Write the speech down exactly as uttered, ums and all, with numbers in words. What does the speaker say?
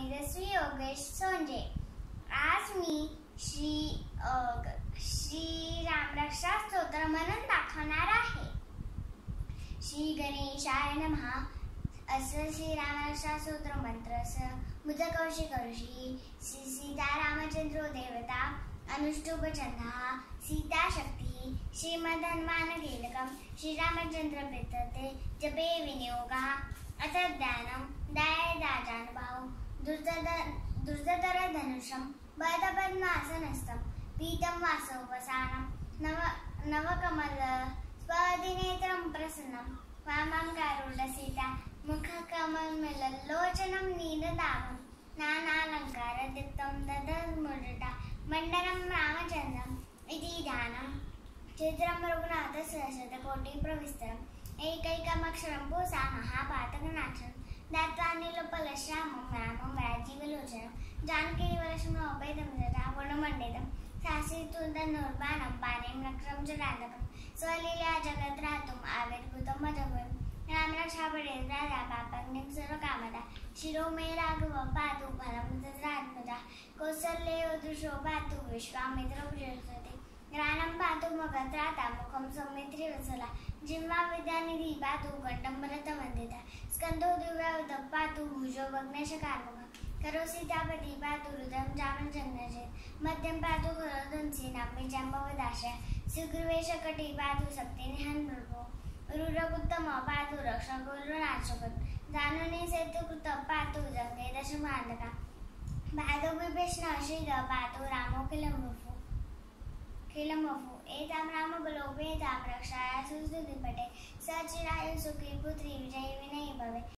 स्वामी श्री योगेश सोंजे। आज मी श्री अ, श्री रामरक्षा स्तोत्र म्हणून दाखवणार आहे। श्री गणेशाय नमः असं श्री रामरक्षा स्तोत्र मंत्र असं मुझ कौशिक ऋषी श्री सीता रामचंद्रो देवता अनुष्टुप छंदः सीता शक्ति श्रीमद् हनुमान कीलकम श्री रामचंद्र प्रीत्यर्थे जपे विनियोगः अथ ध्यानं ध्यायेदाजानुभावो दुर्धर धनुषं बलपद्मासनस्थं पीतं वासोपसानं नव नवकमल स्वदिनेत्रं प्रसन्नं वामं कारुण्यसीता मुखकमललोचनं नीलदामं नानालङ्कारदीप्तं ददर्मुरटा मण्डलं रामचन्द्रम् इति ध्यानं चित्रं रघुनाथसहस्रशतकोटिप्रविस्तरम् एकैकमक्षरं पूसा महापातकनाशनं दात्वानिलोपलश्यामं रामं राजीवलोचनं जानकीवलक्ष्मणोपेतं तथा गुणमण्डितं सासितुन्दनुर्बाणं पाणिं नक्षं च राधकं स्वलीलया जगद्धातुम् आविर्भूतं मजगुरुं रामरक्षापरित्राता पापग्निं सर्वकामदा शिरो मे राघव पातु फलं तत्रात्मजा कौसल्यो दृशो पातु विश्वामित्रो बृहस्पति ज्ञानं पातु मगत्राता मुखं सौमित्री वत्सला जिह्वा विद्यानिधि पातु कंठं भरतवन्दिता स्कन्धो दिव्यावतः पातु भुजो भग्नेशकार्मुकः करो सीतापति पातु रुद्रं चामरचन्द्रजित् मध्यं पातु खरोदंसि नाम्नि जाम्बवदाशय सुग्रीवेशकटी पातु शक्तिनिहन् प्रभो रुद्रकुत्तम पातु रक्षकुर्वनाशकं जानुनी सेतुकृत पातु जङ्गे दशमानका पातु विभीषण श्रीध पातु रामो किलमुफु किलमुफु एतां रामबलोपेतां रक्षाय सुस्तुतिपटे सचिराय सुखी पुत्री विजयी विनयी भवे।